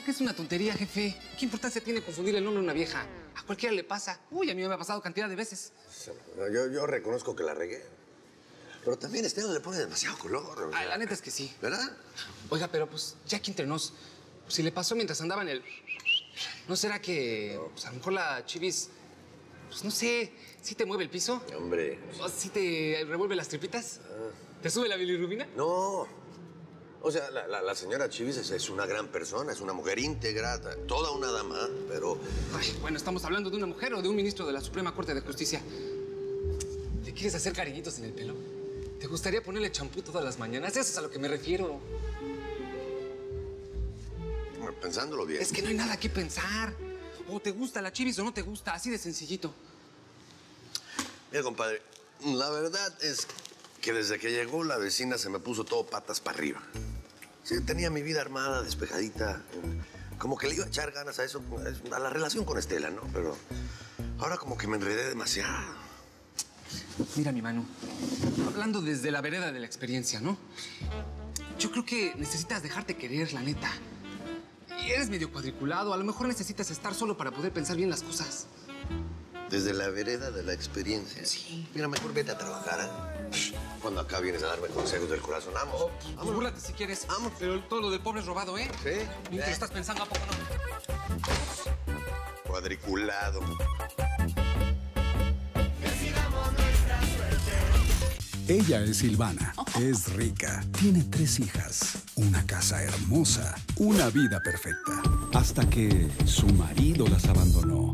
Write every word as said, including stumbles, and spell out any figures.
que es una tontería, jefe. ¿Qué importancia tiene confundir el nombre de una vieja? A cualquiera le pasa. Uy, a mí me ha pasado cantidad de veces. Yo, yo reconozco que la regué. Pero también Esteban le pone demasiado color. O sea, Ah, la neta es que sí. ¿Verdad? Oiga, pero pues, ya que entre nos, si le pasó mientras andaba en el... ¿No será que, pues, a lo mejor la chivis, pues, no sé, sí te mueve el piso? Hombre. ¿O sí te revuelve las tripitas? Ah. ¿Te sube la bilirrubina? No. O sea, la, la, la señora Chivis es, es una gran persona, es una mujer íntegra, toda una dama, pero... Ay, bueno, ¿estamos hablando de una mujer o de un ministro de la Suprema Corte de Justicia? ¿Le quieres hacer cariñitos en el pelo? ¿Te gustaría ponerle champú todas las mañanas? Eso es a lo que me refiero. Pensándolo bien. Es que no hay nada que pensar. O te gusta la chivis o no te gusta, así de sencillito. Mira, compadre, la verdad es que desde que llegó la vecina se me puso todo patas para arriba. Sí, tenía mi vida armada, despejadita. Como que le iba a echar ganas a eso, a la relación con Estela, ¿no? Pero ahora como que me enredé demasiado. Mira, mi Manu, hablando desde la vereda de la experiencia, ¿no? Yo creo que necesitas dejarte querer, la neta. Y eres medio cuadriculado, a lo mejor necesitas estar solo para poder pensar bien las cosas. Desde la vereda de la experiencia. Sí. Mira, mejor vete a trabajar, ¿eh? Cuando acá vienes a darme consejos del corazón, vamos. Oh, pues, vamos. búrlate si quieres. Vamos. Pero todo lo del pobre es robado, ¿eh? Sí. Mientras Eh. estás pensando, ¿a poco no? Cuadriculado. Ella es Silvana, es rica, tiene tres hijas, una casa hermosa, una vida perfecta. Hasta que su marido las abandonó.